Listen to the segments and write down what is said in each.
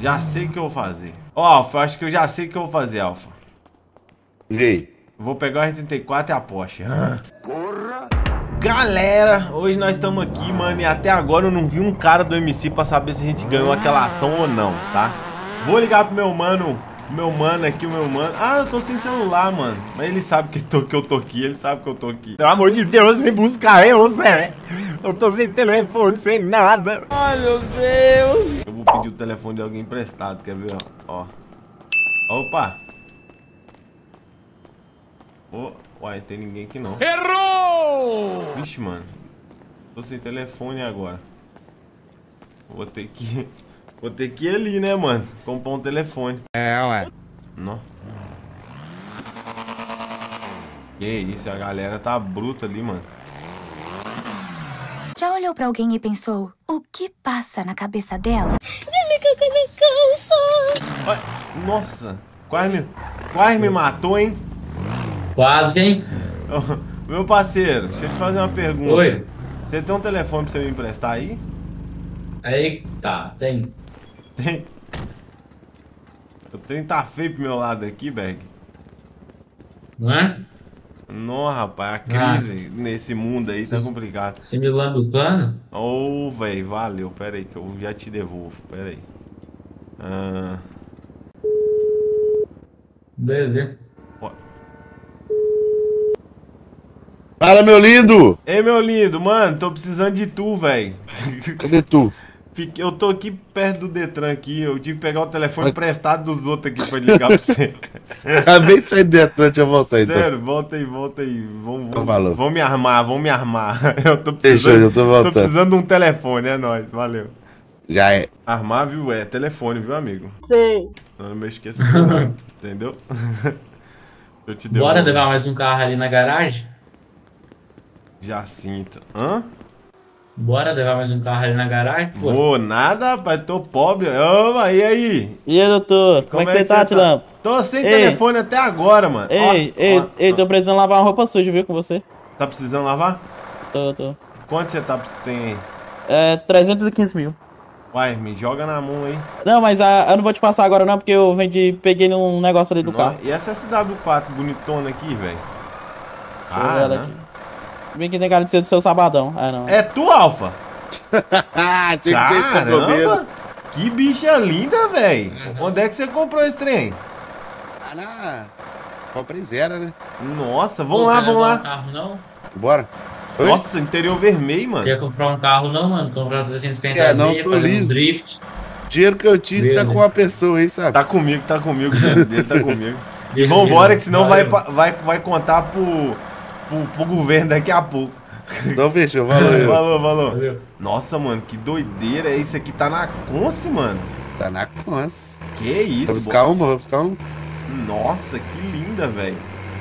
Já sei o que eu vou fazer. Ó, Alfa, eu acho que eu já sei o que eu vou fazer, Alfa. E aí? Vou pegar o R34 e a Porsche. Porra! Galera, hoje nós estamos aqui, mano, e até agora eu não vi um cara do MC pra saber se a gente ganhou aquela ação ou não, tá? Vou ligar pro meu mano aqui, o meu mano. Ah, eu tô sem celular, mano. Mas ele sabe que eu tô aqui, ele sabe que eu tô aqui. Pelo amor de Deus, vem buscar eu, Zé. Eu tô sem telefone, sem nada. Ai, meu Deus. Eu vou pedir o telefone de alguém emprestado, quer ver, ó. Opa. Oh, uai, tem ninguém aqui não. Errou! Vixe, mano. Tô sem telefone agora. Vou ter que ir ali, né, mano? Comprar um telefone. É, ué. Não. Que isso, a galera tá bruta ali, mano. Já olhou pra alguém e pensou, o que passa na cabeça dela? Nossa, quase me matou, hein? Quase, hein? Meu parceiro, deixa eu te fazer uma pergunta. Oi. Você tem um telefone pra você me emprestar aí? Aí, tá, tem. Tem. O trem tá feio pro meu lado aqui, Berg. Não é? Não, rapaz, a crise nesse mundo aí tá complicado. Você me lamba o cano? Ô, velho, valeu. Pera aí que eu já te devolvo. Pera aí. Beleza. Fala, meu lindo! Ei, meu lindo, mano, tô precisando de tu, velho. Cadê tu? Eu tô aqui perto do Detran aqui, eu tive que pegar o telefone emprestado dos outros aqui pra ligar pra você. Acabei de sair de Detran, deixa eu voltar então. Sério, volta aí. Vamos me armar. Eu tô Deixa eu tô voltando. tô precisando de um telefone, é nóis, valeu. Já é. Armar, viu? É telefone, viu, amigo? Sei. Não me esqueça, não, entendeu? Eu te devolvo. Bora levar mais um carro ali na garagem? Jacinto. Hã? Bora levar mais um carro ali na garagem? Pô. Vou nada, rapaz, tô pobre. Ô, e aí? E aí, doutor? Como é que você tá, Tilampo? Tô sem telefone até agora, mano. Ei, tô precisando lavar uma roupa suja, viu, com você? Tá precisando lavar? Tô. Quanto você tem aí? É, 315 mil. Uai, me joga na mão aí. Não, mas eu não vou te passar agora não, porque eu peguei num negócio ali do carro. E essa SW4 bonitona aqui, velho? Deixa eu ver ela aqui. Bem que tem cara de ser do seu sabadão. Ah, não. É tu, Alfa? Tinha que ser Caramba! Que bicha linda, velho. Onde é que você comprou esse trem? Comprei zero, né? Nossa, vamos lá. Um carro, não? Bora. Oi? Nossa, interior vermelho, mano. Quer comprar um carro, não, mano? Comprar 350 não, mil, tô fazer liso. um drift. Dinheiro que eu tinha tá com uma pessoa aí, sabe? Tá comigo, o dinheiro dele tá comigo. E vambora, que senão vai contar pro governo daqui a pouco. Então fechou, valeu. Valeu. Nossa, mano, que doideira. Isso aqui tá na Conce, mano. Tá na Conce. Que isso, Vou buscar uma. Nossa, que linda, velho.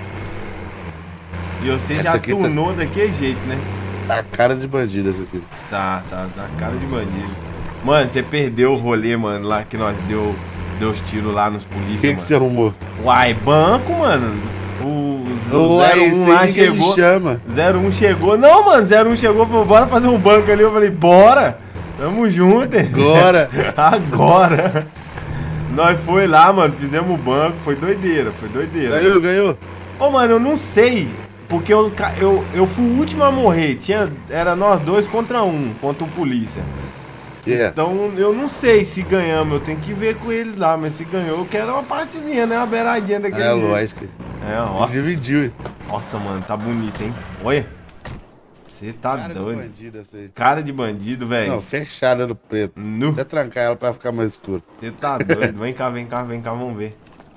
E você Essa já aqui tunou daquele jeito, né? Tá cara de bandido essa aqui. Tá cara de bandido. Mano, você perdeu o rolê, mano, lá que nós deu os tiros lá nos polícias, O que você arrumou? Uai, banco, mano. O 01 lá chegou. 01 chegou. Não, mano, 01 chegou, falou, bora fazer um banco ali. Eu falei, bora. Tamo junto. Agora. Nós foi lá, mano, fizemos o banco. Foi doideira. Ganhou. Ô, mano, eu não sei. Porque eu fui o último a morrer. Era nós dois contra um polícia. Então eu não sei se ganhamos, eu tenho que ver com eles lá, mas se ganhou eu quero uma partezinha, né? Uma beiradinha daquele jeito. Lógico. Nossa. Dividiu, hein? Nossa, mano, tá bonito, hein? Olha. Você tá doido. Cara de bandido essa aí. Cara de bandido, velho. Não, fechada no preto. Até trancar ela pra ficar mais escuro. Você tá doido. Vem cá, vamos ver.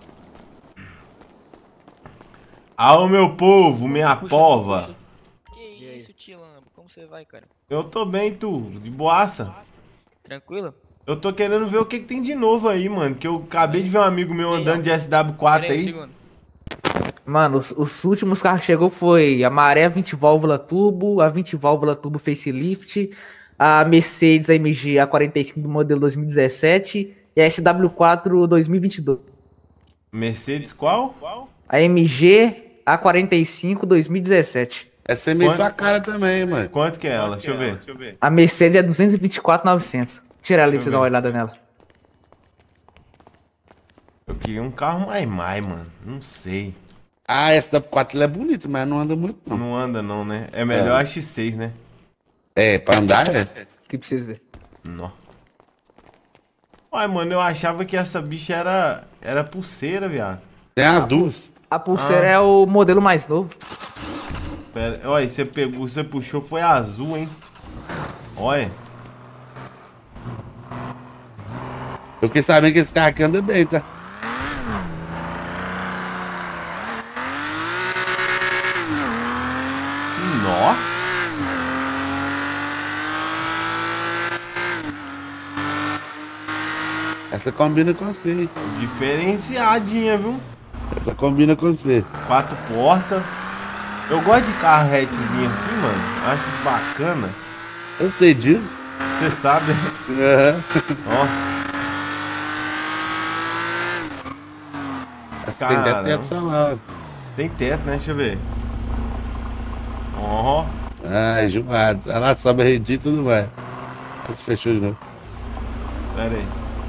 Alô, meu povo, minha pova. Que isso, Tilampo? Como você vai, cara? Eu tô bem, tu? De boaça? Tranquilo? Eu tô querendo ver o que tem de novo aí, mano. Que eu acabei de ver um amigo meu andando de SW4 aí. Mano, os últimos carros que chegou foi a Maré 20 válvula turbo, a 20 válvula turbo facelift, a Mercedes AMG A45 do modelo 2017 e a SW4 2022. Mercedes qual? A AMG A45 2017. Essa é meio sua cara também, mano. Quanto que é ela? Deixa eu ver. A Mercedes é 224.900. Tira ali pra você dar uma olhada nela. queria um carro mais, mano. Não sei. Ah, essa W4 é bonita, mas não anda muito, não. Não anda não, né? É melhor a X6, né? É, pra andar, é. O que precisa ver? Não. Uai, mano, eu achava que essa bicha era pulseira, viado. Tem as duas. A pulseira é o modelo mais novo. Pera, olha, você puxou, foi azul, hein? Olha. Eu fiquei sabendo que esse carro aqui anda bem, tá? Nó. Essa combina com você. Diferenciadinha, viu? Essa combina com você. 4 portas. Eu gosto de carro hatchzinho assim, mano. Acho bacana. Eu sei disso. Você sabe. Aham. Ó. Essa tem até teto salão. Tem teto, né? Deixa eu ver. Ó. Ai, enjoado. Olha lá, sobe a redinha e tudo mais. Esse fechou de novo. Pera aí.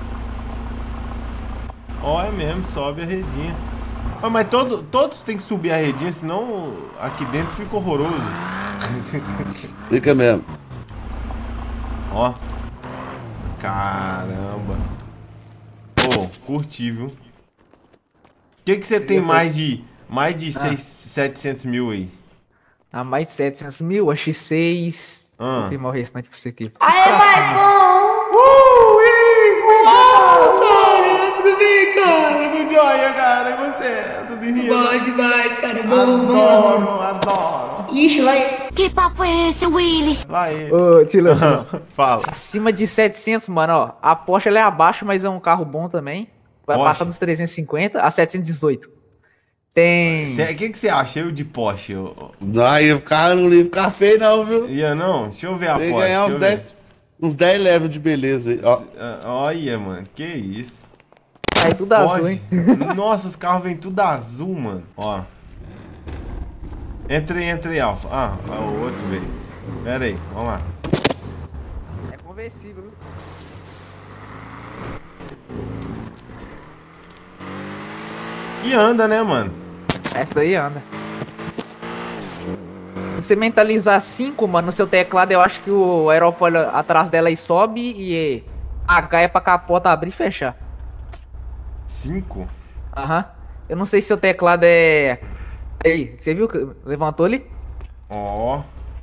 Ó, é mesmo, sobe a redinha. Ah, mas todos tem que subir a redinha, senão aqui dentro fica horroroso. Fica mesmo. Ó. Caramba. Pô, curti, viu? O que você tem mais de 700 mil aí? A mais de 700 mil, a X6. Vou confirmar o restante pra você aqui. Aê, Maicon! Tudo bem, cara? Tudo jóia, cara. E você? Tudo rindo? Bom demais, cara. Bom, Adoro. Ixi, vai. Que papo é esse, Willis? Lá ele. Ô, Tila. Fala. Acima de 700, mano, ó. A Porsche ela é abaixo, mas é um carro bom também. Vai Porsche? passar dos 350 a 718. Tem... O que você acha eu de Porsche? Aí o carro não ia ficar feio, não, viu? Ia não? Deixa eu ver a Tem que Porsche. ganhar uns 10 levels de beleza aí. Ó. Olha, mano. Que isso. Aí tudo azul, hein? Nossa, os carros vêm tudo azul, mano. Ó. Entrei, Alfa. Ah, o outro veio. Pera aí, vamos lá. É conversível, viu? E anda, né, mano? Essa daí anda. Se você mentalizar 5, mano, no seu teclado, eu acho que o aerofólio atrás dela aí sobe e H é pra capota abrir e fechar. 5? Aham. Eu não sei se seu teclado é... Aí, você viu que levantou ali? Ó.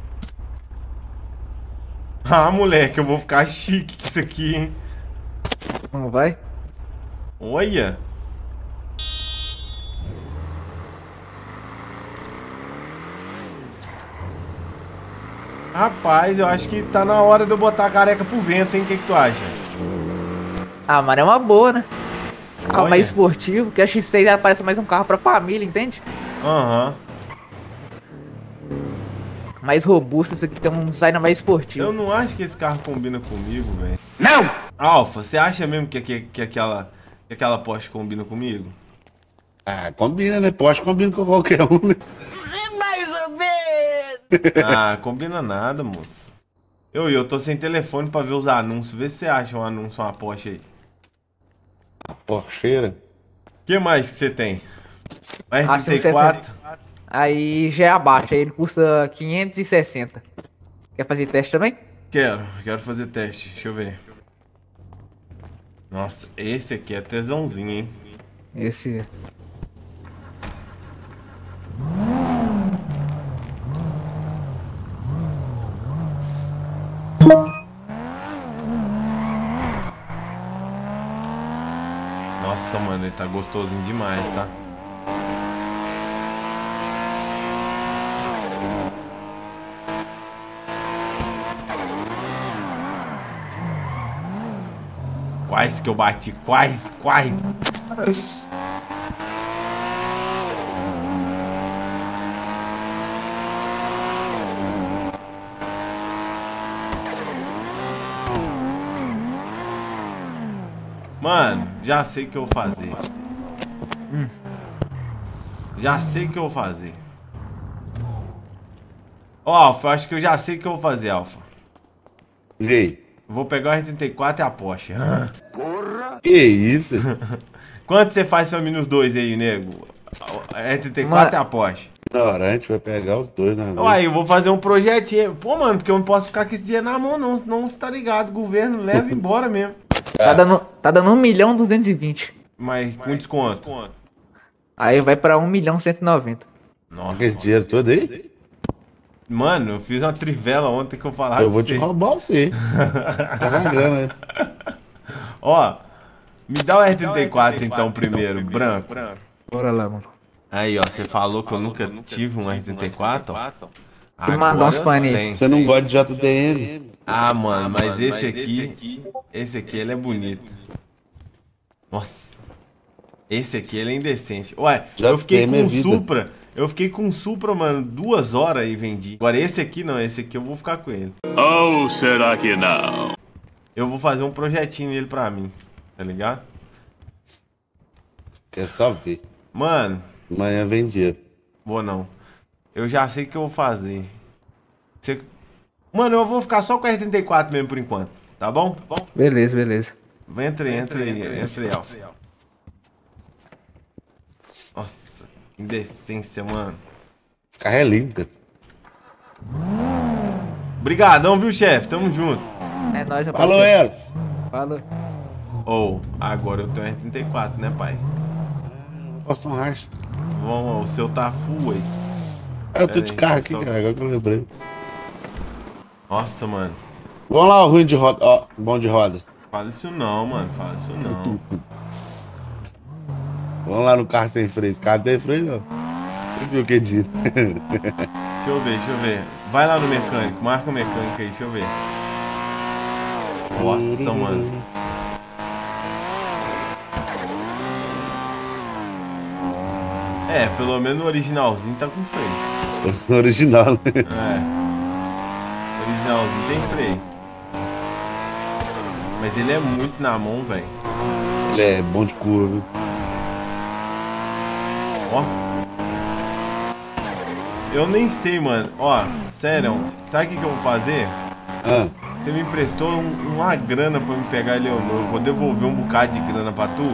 Ah, moleque, eu vou ficar chique com isso aqui, hein? Não vai? Olha. Rapaz, eu acho que tá na hora de eu botar a careca pro vento, hein? O que tu acha? Ah, mano, é uma boa, né? Carro Olha. mais esportivo, que a X6 ela parece mais um carro pra família, entende? Aham. Mais robusto, isso aqui tem um design mais esportivo. Eu não acho que esse carro combina comigo, velho. Não! Alfa, você acha mesmo que aquela Porsche combina comigo? Ah, combina, né? Porsche combina com qualquer um, né? Mais ou menos. Ah, combina nada, moço. Eu tô sem telefone pra ver os anúncios. Vê se você acha um anúncio, uma Porsche aí. A Porscheira. O que mais que você tem? O Ah, R34? Aí já é abaixo, aí ele custa 560. Quer fazer teste também? Quero fazer teste. Deixa eu ver. Nossa, esse aqui é tesãozinho, hein? Esse... Nossa, mano, ele tá gostosinho demais, tá? Quase que eu bati, quase. Mano, já sei o que eu vou fazer. Já sei o que eu vou fazer. Ó, Alfa, eu acho que eu já sei o que eu vou fazer, Alfa. E aí? Vou pegar o R34 e a Porsche. Que isso? Quanto você faz pra mim nos dois aí, nego? R34 é a Porsche. Na hora, a gente vai pegar os dois, né? Uai, eu vou fazer um projetinho. Pô, mano, porque eu não posso ficar com esse dinheiro na mão, não. Senão você tá ligado. O governo leva embora mesmo. Tá dando 1.220.000. Mas com desconto. Aí vai pra 1.190.000. Nossa. Esse dinheiro todo aí? Mano, eu fiz uma trivela ontem que eu falava. Eu vou te roubar você. Tá na grana, né? Ó, me dá o R34 então primeiro, branco. Bora lá, mano. Aí, ó, você falou que eu nunca tive um R34, ó. Vou mandar uns paninhos. tem. Você não gosta de JDM? Ah, mano, mas esse aqui, ele é bonito. Nossa. Esse aqui, ele é indecente. Ué, eu fiquei com um Supra. Eu fiquei com um Supra, mano, 2 horas e vendi. Agora esse aqui não, esse aqui eu vou ficar com ele. Ou será que não? Eu vou fazer um projetinho nele pra mim, tá ligado? Quer só ver. Mano. Amanhã vem dinheiro. Vou não. Eu já sei o que eu vou fazer. Mano, eu vou ficar só com o R34 mesmo por enquanto, tá bom? Beleza, beleza. Entra aí, Alfa. Nossa, que indecência, mano. Esse carro é lindo, cara. Obrigadão, viu, chefe? Tamo junto. É nóis, já Falou, Eros. Falou. Agora eu tenho R34, né, pai? Posso um racha. Vamos, o seu tá full aí. Eu tô de carro aqui, cara, agora que eu lembrei. Nossa, mano. Vamos lá, o ruim de roda, ó, bom de roda. Fala isso não, mano, fala isso não. Vamos lá no carro sem freio, esse carro tem freio não. Você viu o que diz? Deixa eu ver. Vai lá no mecânico, marca o mecânico aí, deixa eu ver. Nossa, mano. É, pelo menos o originalzinho tá com freio. Original, né? É. O originalzinho tem freio. Mas ele é muito na mão, velho. Ele é bom de curva. Ó. Eu nem sei, mano. Ó, sério, sabe o que eu vou fazer? Você me emprestou uma grana pra me pegar ele ou não. Eu vou devolver um bocado de grana pra tu.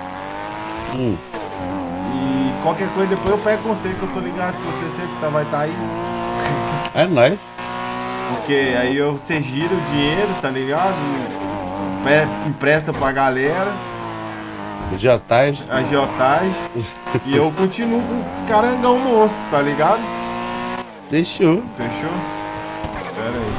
E qualquer coisa depois eu pego com você, que eu tô ligado que você sempre vai estar aí. É nóis. Porque aí você gira o dinheiro, tá ligado? Empresta pra galera. Agiotagem. E eu continuo com esse carangão monstro, tá ligado? Fechou. Pera aí.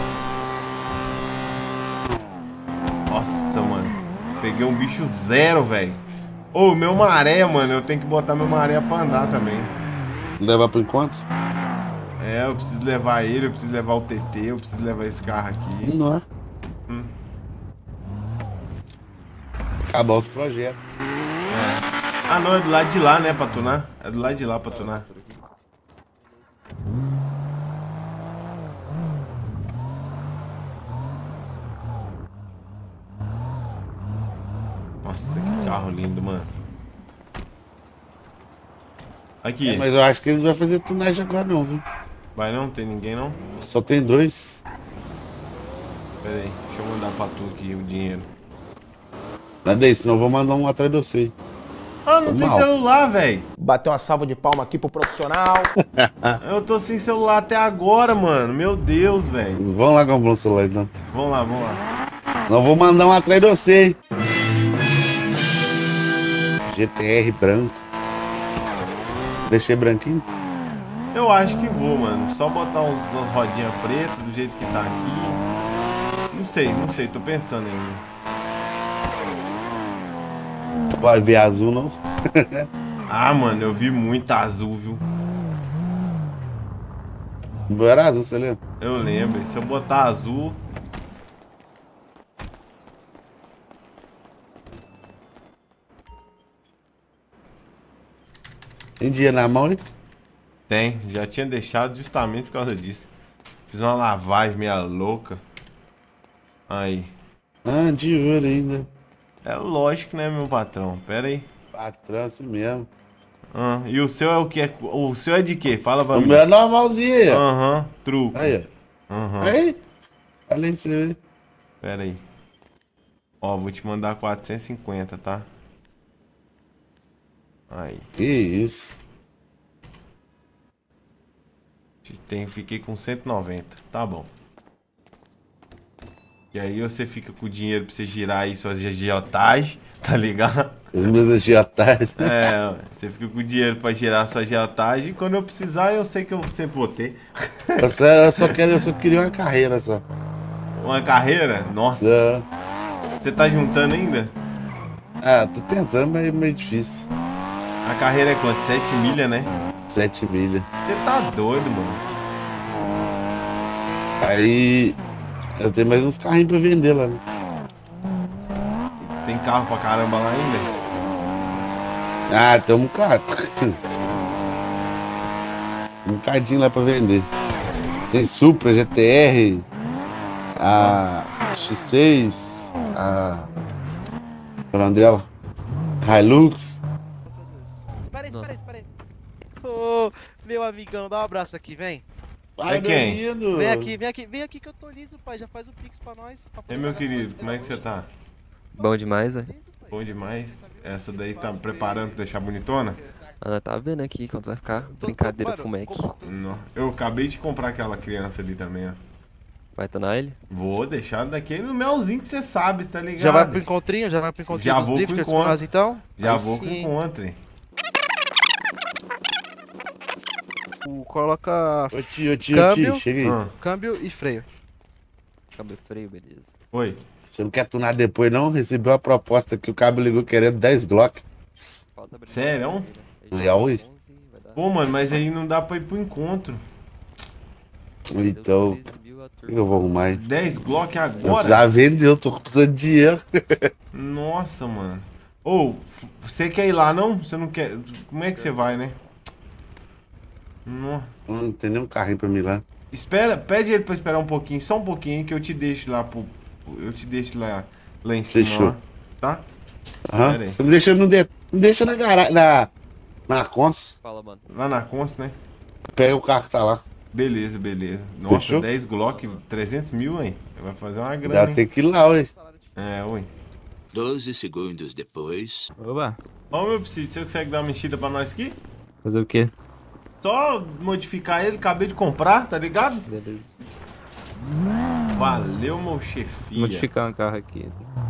Nossa, mano. Peguei um bicho zero, velho. Ô, meu maré, mano. Eu tenho que botar meu maré pra andar também. Levar por enquanto? É, eu preciso levar ele, eu preciso levar o TT, eu preciso levar esse carro aqui. Não é? Acabar os projetos. Ah, não, é do lado de lá, né, pra tunar? É do lado de lá pra tunar. Nossa, que carro lindo, mano. Aqui. Mas eu acho que ele não vai fazer tunagem agora não, viu? Vai não? Tem ninguém não? Só tem 2. Pera aí, deixa eu mandar pra tu aqui o dinheiro. Nada aí, senão eu vou mandar um atrás de você. Ah, não tem celular, velho. Bateu uma salva de palma aqui pro profissional. Eu tô sem celular até agora, mano. Meu Deus, velho. Vamos lá comprar um celular então. Vamos lá. Não vou mandar um atrás de você, hein? GTR branco. Deixei branquinho? Eu acho que vou, mano. Só botar umas rodinhas pretas do jeito que tá aqui. Não sei, tô pensando ainda. Vai ver azul, não? Ah, mano, eu vi muita azul, viu? Não era azul, você lembra? Eu lembro. E se eu botar azul... Tem dinheiro na mão, hein? Tem, já tinha deixado justamente por causa disso. Fiz uma lavagem meia louca. Aí. Ah, de ouro ainda. É lógico, né, meu patrão? Pera aí. Patrão, assim mesmo. E o seu é o que? O seu é de quê? Fala pra mim. O meu é normalzinho. Truco. Aí, ó. Aí. Além de você ver. Pera aí. Ó, vou te mandar 450, tá? Aí. Que isso? Fiquei com 190. Tá bom. E aí você fica com o dinheiro pra você girar aí suas agiotagens, tá ligado? As minhas agiotagens. É, você fica com o dinheiro pra girar sua agiotagem. E quando eu precisar, eu sei que eu sempre vou ter. Eu só queria uma carreira só. Uma carreira? Nossa. É. Você tá juntando ainda? Ah, tô tentando, mas é meio difícil. A carreira é quanto? 7 milha, né? 7 milha. Você tá doido, mano. Aí eu tenho mais uns carrinhos pra vender lá, né? Tem carro pra caramba lá ainda? Ah, tem um bocado. Um bocadinho lá pra vender. Tem Supra, GTR, a X6, a... qual é o nome dela? Hilux. Peraí. Ô, meu amigão, dá um abraço aqui, vem. Ai, quem? menino. Vem aqui que eu tô liso, pai. Já faz o pix pra nós. Ei, meu querido, como é que você tá? Bom demais, né? Bom demais. Essa daí tá preparando pra deixar bonitona? Ah, tá vendo aqui quando vai ficar brincadeira fumeque. Não. Eu acabei de comprar aquela criança ali também, ó. Vai tá na ilha? Vou deixar daquele melzinho que você sabe, tá ligado? Já vai pro encontrinho? Já vou pro encontro. Então? Já vou pro encontro. Coloca Ô tio, chega aí. Câmbio e freio. Câmbio e freio, beleza. Oi. Você não quer tunar depois não? Recebeu a proposta que o cabo ligou querendo 10 Glock. Sério? Oi? Pô, mano, mas aí não dá pra ir pro encontro. Então, o que eu vou arrumar aí? 10 Glock Eu agora? precisava vender, eu tô precisando de dinheiro. Nossa, mano. Ô, você quer ir lá não? Você não quer? Como é que você vai, né? Não tem nenhum carrinho pra mim lá. Espera, pede ele pra esperar um pouquinho, só um pouquinho, que eu te deixo lá pro... Eu te deixo lá em cima, Fechou. ó, tá? Aham. Você me deixa, não deixa na garagem, na Cons. Fala, mano. Lá na Cons, né? Pega o carro que tá lá. Beleza. Nossa, Fechou? 10 Glock, 300 mil, hein? Vai fazer uma grana, Dá hein? ter que ir lá, ué. É, ui. 12 segundos depois. Oba. Ó, meu psico, você consegue dar uma mexida pra nós aqui? Fazer o quê? Só modificar ele, acabei de comprar, tá ligado? Beleza. Valeu, meu chefia. Modificar um carro aqui.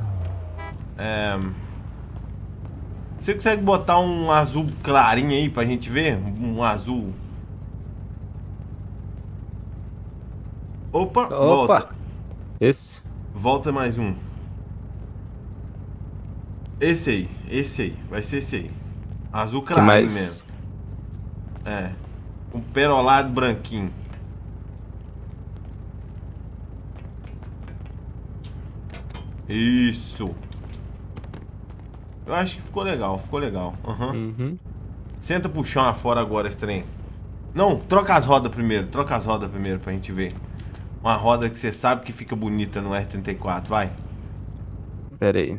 Você consegue botar um azul clarinho aí pra gente ver? Um azul. Opa, volta. Esse? Volta mais um. Esse aí. Vai ser esse aí. Azul clarinho mais? mesmo. É. Um perolado branquinho. Isso. Eu acho que ficou legal, Uhum. Senta pro chão afora agora esse trem. Não, troca as rodas primeiro pra gente ver. Uma roda que você sabe que fica bonita no R34, vai. Pera aí.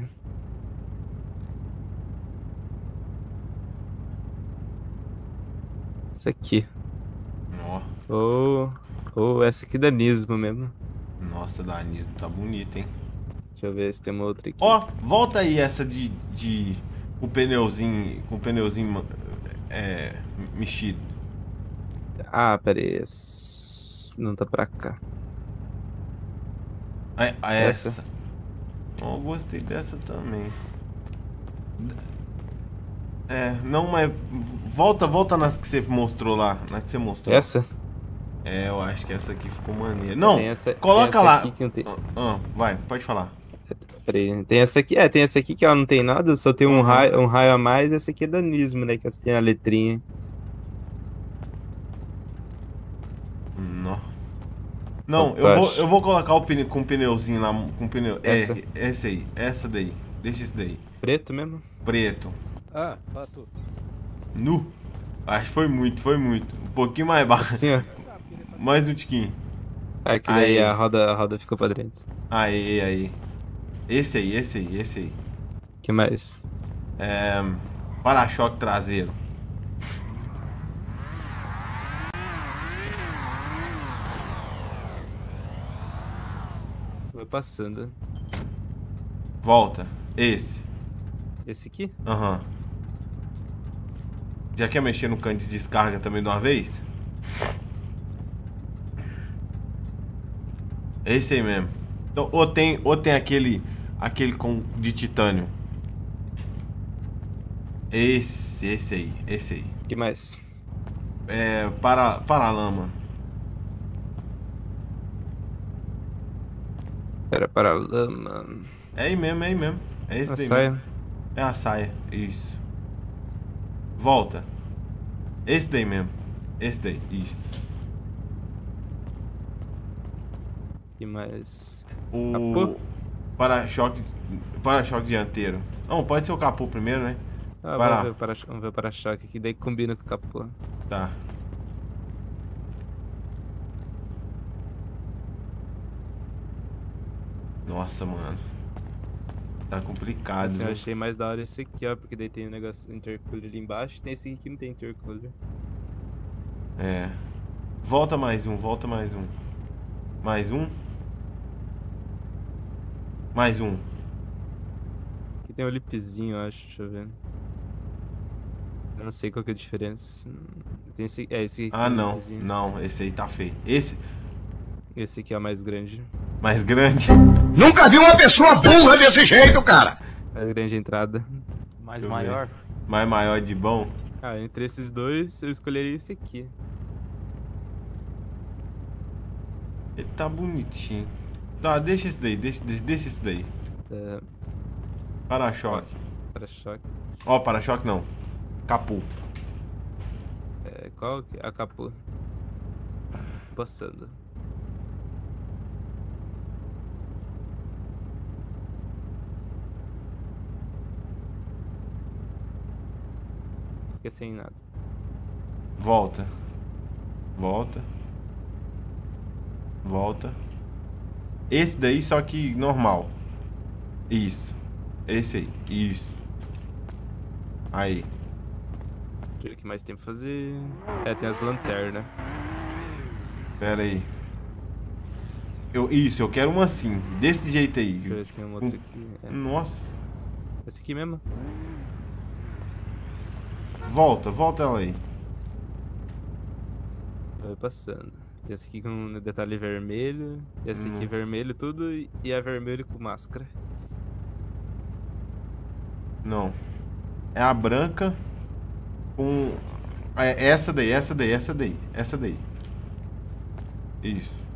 Essa aqui. Ou essa aqui da Nismo mesmo. Nossa, da Nismo tá bonita, hein? Deixa eu ver se tem uma outra aqui. Ó, volta aí essa de com pneuzinho mexido. Ah, pera aí. Não tá pra cá. Essa. Oh, gostei dessa também. Não, mas volta nas que você mostrou lá, na que você mostrou. Essa? Eu acho que essa aqui ficou maneira. Não, tem coloca essa lá. Aqui que não tem... vai, pode falar. Peraí, tem essa aqui, tem essa aqui que ela não tem nada, só tem um raio a mais, essa aqui é da Nismo, né, que essa tem a letrinha. Não, eu vou colocar o pneu com o pneuzinho lá, com pneu. Essa aí, essa daí. Deixa esse daí. Preto mesmo? Preto. Ah, tu. Nu. Acho que foi muito. Um pouquinho mais baixo. Assim, ó. Mais um tiquinho. Aqui daí a roda ficou pra dentro. Aí. Esse aí. Que mais? Para-choque traseiro. Vai passando. Volta. Esse. Esse aqui? Aham. Já quer mexer no cano de descarga também de uma vez? É esse aí mesmo. Então, ou tem aquele de titânio. Esse aí. Que mais? É, para-lama. Era para-lama. É aí mesmo. É esse A daí saia? mesmo. É a saia, isso. Volta. Esse daí mesmo. Esse daí, isso. Que mais? O Capô? para-choque dianteiro. Não, pode ser o capô primeiro, né? Ah, Vai lá. vamos ver o para-choque aqui, daí combina com o capô. Tá. Nossa, mano. Tá complicado, Assim, eu viu? achei mais da hora esse aqui, ó, porque daí tem o negócio intercooler ali embaixo, tem esse aqui que não tem intercooler. É. Volta mais um. Mais um. Mais um. Aqui tem o lipzinho, eu acho, deixa eu ver. Eu não sei qual que é a diferença. Tem esse, esse aqui que Ah, tem o não. lipzinho. Não, esse aí tá feio. Esse aqui é o mais grande. Mais grande? Nunca vi uma pessoa burra desse jeito, cara! Mais grande a entrada. Mais Deixa eu maior. ver. Mais maior de bom? Ah, entre esses dois, eu escolheria esse aqui. Ele tá bonitinho. Tá, deixa esse daí, deixa esse daí. É... Para-choque. Para-choque. Ó, para-choque não. Capô. É, qual que é a capô? Passando. Esqueci nada. Volta. Esse daí, só que normal. Isso. Esse aí. Isso. Aí. Deixa eu ver o que mais tem pra fazer. É, tem as lanternas. Pera aí. Eu quero uma assim. Desse jeito aí. Deixa eu ver se tem uma outra aqui. É. Nossa. Essa aqui mesmo? Volta ela aí. Vai passando. Tem essa aqui com detalhe vermelho. Essa aqui vermelho tudo. E a vermelho com máscara. Não. É a branca com... Essa daí. Isso.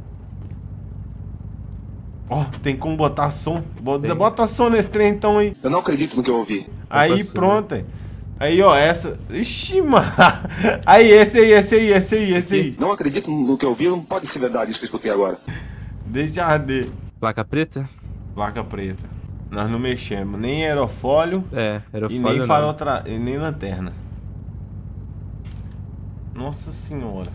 Ó, tem como botar som. Bota som nesse trem então aí. Eu não acredito no que eu ouvi. Aí pronto. Aí, ó, essa... Ixi, mano. Aí, esse aí. Não acredito no que eu ouvi, não pode ser verdade isso que eu escutei agora. Deixa arder. Placa preta? Placa preta. Nós não mexemos. Nem aerofólio. É, e nem farol e nem lanterna. Nossa senhora.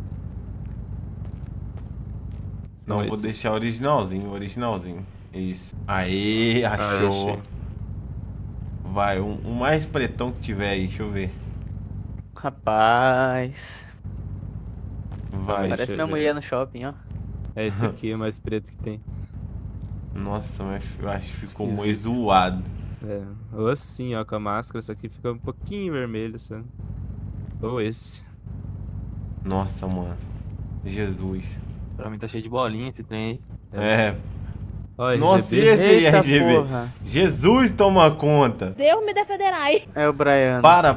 Não, vou deixar originalzinho. Isso. Aí, achou. Achei. Vai, um mais pretão que tiver aí, deixa eu ver. Rapaz. Vai. Parece minha mulher no shopping, ó. É esse aqui, o mais preto que tem. Nossa, mas eu acho que ficou meio zoado. É, ou assim, ó, com a máscara, só que fica um pouquinho vermelho, só. Ou esse. Nossa, mano. Jesus. Pra mim tá cheio de bolinha esse trem aí. É. Ó, nossa, e RGB. esse aí, Eita RGB? porra. Jesus toma conta. Deus me defenderai. É o Brian. Para.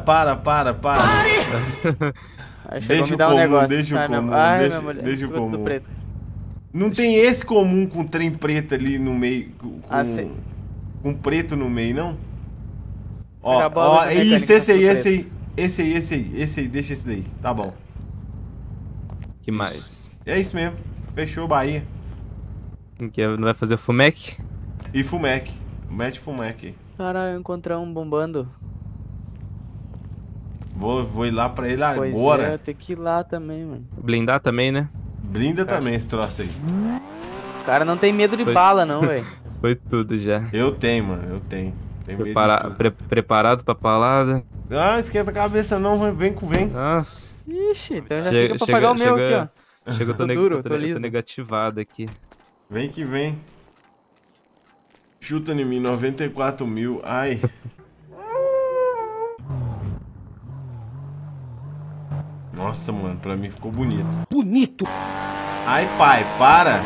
Deixa o comum, deixa o comum. Não tem esse comum com trem preto ali no meio, com preto no meio, não? Ó, isso, esse aí, deixa esse daí, tá bom. Que mais? É isso mesmo, fechou Bahia. Que não vai fazer o Fumec? E Fumec, mete Fumec aí. Caralho, eu encontrei um bombando. Vou ir lá pra ele Pois agora. é, eu tenho que ir lá também, mano. Blindar também, né? Blinda também esse troço aí. O cara não tem medo de bala, não, velho. Foi tudo já. Eu tenho, mano, eu tenho. Preparado pra palada? Ah, esquenta a cabeça não, vem. Nossa. Ixi, então já fica pra pagar o meu aqui, ó. Chega, eu tô, tô negativado aqui. Vem que vem. Chuta em mim, 94 mil. Ai. Nossa, mano, pra mim ficou bonito. Bonito! Ai, pai, para!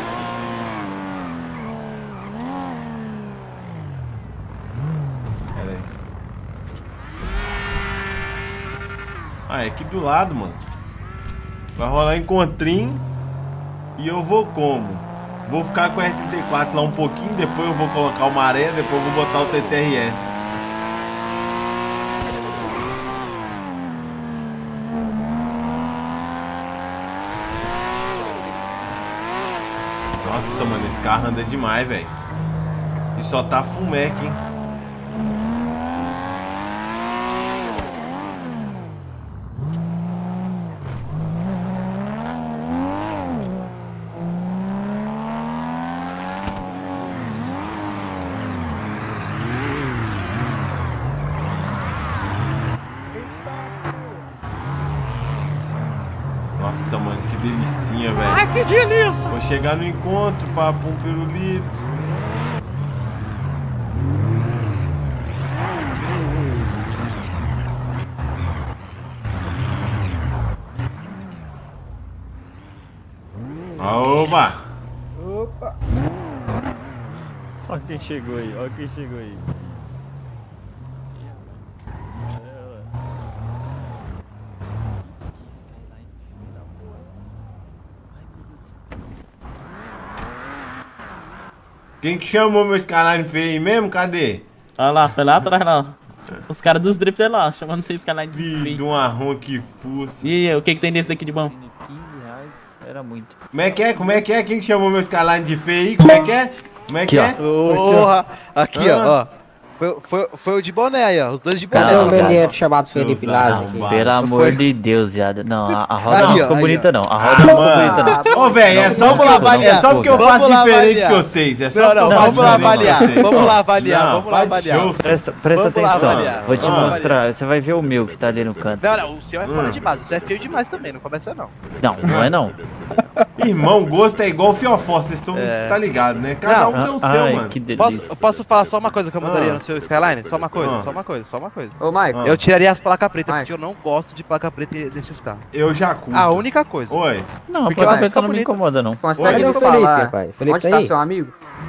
Pera aí. Ah, é aqui do lado, mano. Vai rolar encontrinho. E eu vou como? Vou ficar com o R34 lá um pouquinho, depois eu vou colocar o Maré, depois eu vou botar o TTRS. Nossa, mano, esse carro anda demais, velho. E só tá fumeque, hein? Nossa, mano, que delicinha, velho. Ai, que delícia! Vou chegar no encontro, papo, um pirulito. Opa! Opa! Olha quem chegou aí, olha quem chegou aí. Quem que chamou meu Skyline feio aí mesmo? Cadê? Olha lá, foi lá atrás lá. Os caras dos drips é lá, chamando seu Skyline feio. Filho de um arrom que fuça. E aí, o que que tem desse daqui de bom? 15 reais era muito. Como é que é? Como é que é? Quem que chamou meu Skyline de feio aí? Como é que é? Como é que é? Porra! Aqui, ó. Foi o de boné aí, ó. Os dois de boné. Cadê o menino chamado Felipe Lázaro? Pelo amor de Deus, viado. Não, a roda não ficou bonita, não. A roda não ficou bonita, não. Ô, velho, é só porque eu faço diferente que vocês. É só não, vamos lá avaliar. Vamos lá avaliar. Vamos lá avaliar. Presta atenção. Vou te mostrar. Você vai ver o meu que tá ali no canto. Não, o seu é fora de base. O seu é feio demais também. Não começa, não. Não é não. Irmão, gosto é igual o fiofó. Vocês estão tá ligado, né? Cada um tem o seu, mano. Que delícia. Eu posso falar só uma coisa que eu mudaria no seu Skyline? Só uma coisa. Ô, Michael. Eu tiraria as placas pretas, porque eu não gosto de placa preta nesses carros. Eu já curto. A única coisa. Oi. Não, a placa preta não me incomoda, não. Consegue me Felipe, falar pai? Felipe onde tá tá aí? seu amigo?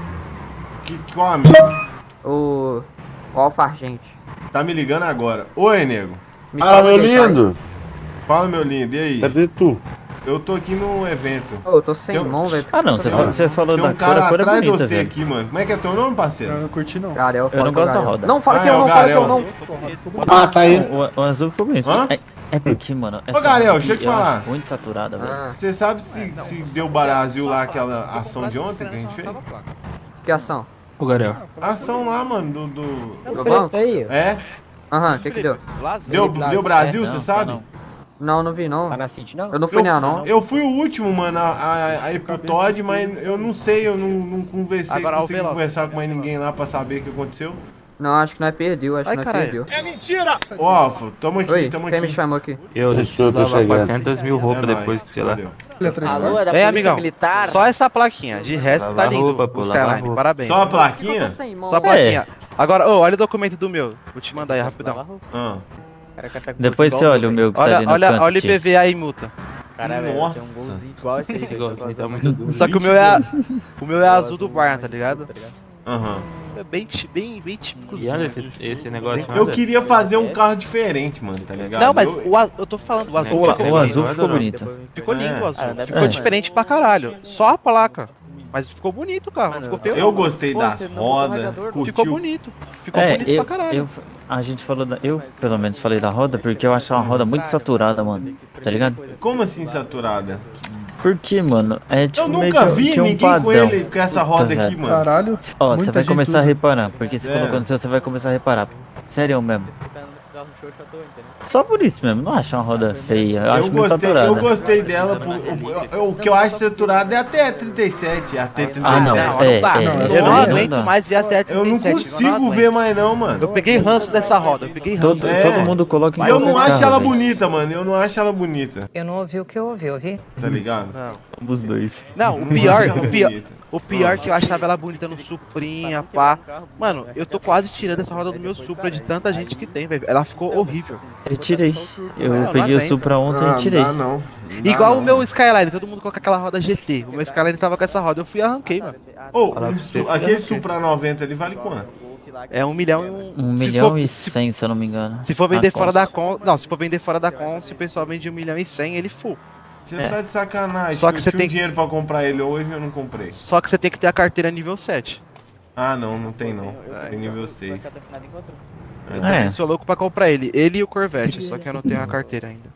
Qual amigo? O Alfargente. Tá me ligando agora. Oi, nego. Fala, meu lindo. Fala, meu lindo. E aí? Cadê tu? Eu tô aqui no evento. Ô, eu tô sem mão, velho. Ah, não, você falou Tem da um cara cor é atrás de bonita, você velho. aqui, mano. Como é que é teu nome, parceiro? Eu não curti, não. Garel, Eu não gosto da roda. Não, fala que Ah, eu é não, o fala que eu Garel. não. Ah, tá aí. O azul ficou bonito. Hã? É porque, mano. Ô, Garel, deixa eu te acho falar. muito saturada, velho. Você sabe se deu Brasil lá aquela ação de ontem que a gente fez? Que ação? Ô, Garel. A ação lá, mano, do... Do banco? Tá aí, ó. É? Aham, o que deu? Deu Brasil, você sabe? Não vi não. Tá na City, não? Eu não fui não. Eu fui o último, mano, a ir pro Todd, mas eu não sei, eu não conversei, Agora, consegui o Veloso. conversar com mais ninguém lá pra saber o que aconteceu. Não, acho que nós perdeu, Ai, caralho. perdeu. É mentira! Ô, Alfa, tamo aqui, Oi, tamo quem me aqui. chamou aqui? Eu Deixa eu lavar chegando. 400 mil roupas É nóis, depois que sei lá. valeu. Alô, é da Ei, Polícia amigão. Militar? Só essa plaquinha. De resto, Lavar tá lindo roupa, pô, o lavar Skyline. roupa. Parabéns. Só a plaquinha? Só a plaquinha. Agora, olha o documento do meu. Vou te mandar aí rapidão. Ah. Depois você olha o meu que tá ali no canto. Olha o Tio. IPVA e multa. Caralho, velho, Nossa. tem um golzinho igual esse aí, velho. Igualzinho, tá muito Só que o meu é azul do Barna, tá ligado? Aham. É bem típico. E olha esse negócio. Eu queria fazer um carro diferente, mano, tá ligado? Não, mas eu tô falando, o azul O azul ficou bonito. ficou lindo, o azul. Ah, Ficou diferente pra caralho. Só a placa. Mas ficou bonito o carro, não ficou feio. Eu não. gostei das rodas, Ficou curtiu. bonito. Ficou bonito pra caralho. A gente falou eu pelo menos falei da roda porque eu acho uma roda muito saturada, mano. Tá ligado? Como assim saturada? Porque, mano, é tipo Eu meio nunca que vi que um ninguém padrão. com ele, com essa roda Puta, aqui, velho. mano. Caralho. Ó, muita você vai gente começar a usa. reparar, porque você Sério? colocou no seu, você vai começar a reparar. Sério mesmo. Só por isso mesmo, não acho uma roda feia, eu acho muito saturada. Eu gostei dela, o que eu acho saturada é até a 37, a T37. Ah, não, Eu não aguento mais ver a 737. Eu não consigo ver mais não, mano. Eu peguei ranço dessa roda, eu peguei ranço. Todo mundo coloca em E eu não qualquer acho carro, ela velho. bonita, mano, eu não acho ela bonita. Eu não ouvi o que eu ouvi? Tá ligado? Os dois. Não, o pior que eu achava ela bonita no Suprinha, pá. Mano, eu tô quase tirando essa roda do meu Supra de tanta gente que tem, velho. Ela ficou horrível. Eu tirei. Eu peguei o Supra ontem e tirei. Não, não. Igual o meu Skyline, todo mundo coloca aquela roda GT. O meu Skyline tava com essa roda, eu fui e arranquei, mano. Ô, aquele Supra 90 ali vale quanto? É 1 milhão e 1 milhão e 100, se eu não me engano. Se for vender fora da Cons... Não, se for vender fora da Cons, o pessoal vende 1 milhão e 100, ele full. Você tá de sacanagem. Só que você tem dinheiro pra comprar ele hoje, eu não comprei. Só que você tem que ter a carteira nível 7. Ah, não, não tem não. Tem nível 6. Eu também sou louco pra comprar ele. Ele e o Corvette, só que eu não tenho a carteira ainda.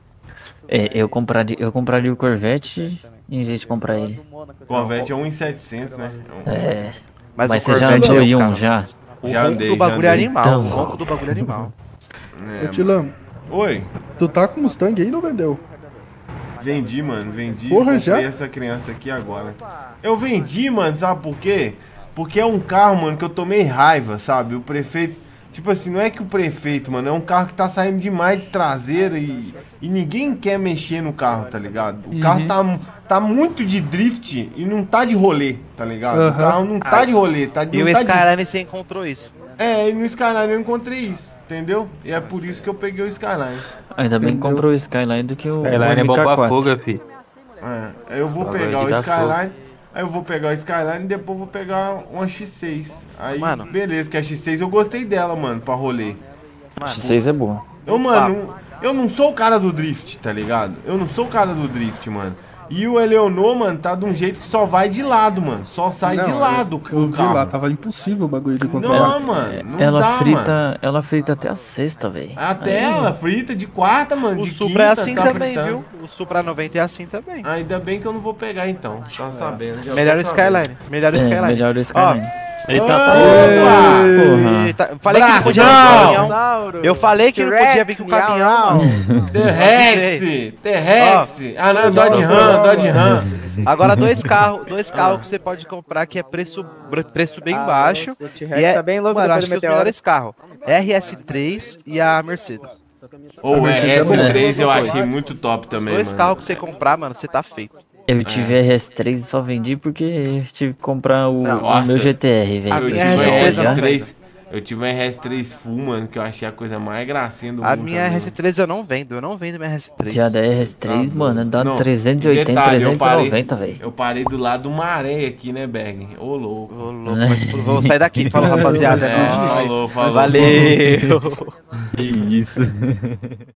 Eu compraria o Corvette em vez de comprar ele. Corvette é 1.700, né? Mas você já andou em um já? Já andei, O bagulho é animal. Então. O ronco do bagulho é animal. Ô, Tilão. Oi. Tu tá com Mustang aí ou vendeu? Vendi, mano, vendi. Porra, já? Comprei essa criança aqui agora. Eu vendi, mano, sabe por quê? Porque é um carro, mano, que eu tomei raiva, sabe? O prefeito... Tipo assim, não é que o prefeito, mano, é um carro que tá saindo demais de traseira e ninguém quer mexer no carro, tá ligado? O carro tá muito de drift e não tá de rolê, tá ligado? O carro não tá de rolê, tá de... E o Skyline você encontrou isso? E no Skyline eu encontrei isso, entendeu? E é por isso que eu peguei o Skyline. Ainda bem que comprou o Skyline do que o Skyline é bom pra fuga, fi. Eu vou pegar o Skyline... Aí eu vou pegar o Skyline e depois vou pegar uma X6. Aí, mano, beleza, que a X6 eu gostei dela, mano, pra rolê. X6 é boa. Mano, eu não sou o cara do drift, tá ligado? Eu não sou o cara do drift, mano. E o Eleonor, mano, tá de um jeito que só vai de lado, mano. Só sai de lado o carro. Eu vi lá, tava impossível o bagulho de controlar. Não, mano, não dá, ela frita até a sexta, velho. Até ela frita de quarta, mano, de Supra quinta, é assim tá também, fritando. viu? O Supra 90 é assim também. Ainda bem que eu não vou pegar então, tá sabendo. Melhor o Skyline, melhor o Skyline. Melhor o Skyline. Eita porra! Eita, falei que não podia vir com o caminhão. Eu falei que não podia vir com o caminhão. T-Rex. Ah não, Dodge Ram. Agora dois carros que você pode comprar que é preço bem baixo. E é bem louco, mano, acho que os melhores carros. RS3 e a Mercedes. O RS3 eu achei muito top também, Dois mano. carros que você comprar, mano, você tá feito. Eu tive RS3 e só vendi porque eu tive que comprar o meu GTR, velho. Eu tive um RS3 full, mano, que eu achei a coisa mais gracinha do mundo. A minha RS3 eu não vendo minha RS3. Já da RS3, mano, dá 380, detalhe, 390, velho. Eu parei do lado do Maré aqui, né, Berg? Ô, louco. Mas vou sair daqui. Falou, rapaziada. Falou. Valeu. Que isso.